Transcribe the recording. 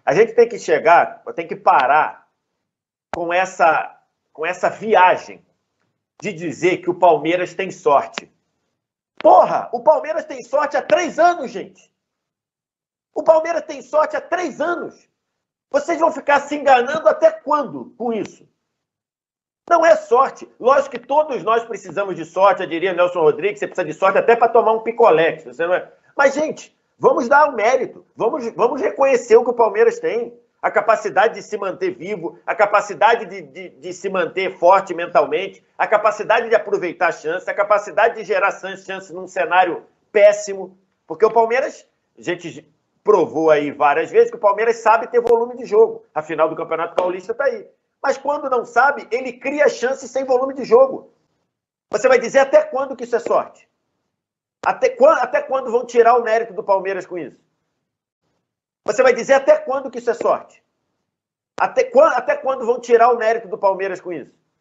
A gente tem que chegar, tem que parar com essa viagem de dizer que o Palmeiras tem sorte. Porra, o Palmeiras tem sorte há 3 anos, gente. O Palmeiras tem sorte há 3 anos. Vocês vão ficar se enganando até quando com isso? Não é sorte. Lógico que todos nós precisamos de sorte. Eu diria, Nelson Rodrigues, você precisa de sorte até para tomar um picolé. Você não é... Mas, gente, vamos dar o mérito. Vamos reconhecer o que o Palmeiras tem. A capacidade de se manter vivo, a capacidade de se manter forte mentalmente, a capacidade de aproveitar a chance, a capacidade de gerar chance num cenário péssimo. Porque o Palmeiras, a gente provou aí várias vezes que o Palmeiras sabe ter volume de jogo. A final do Campeonato Paulista está aí. Mas quando não sabe, ele cria chances sem volume de jogo. Você vai dizer até quando que isso é sorte? Até quando vão tirar o mérito do Palmeiras com isso? Você vai dizer até quando que isso é sorte? Até quando vão tirar o mérito do Palmeiras com isso?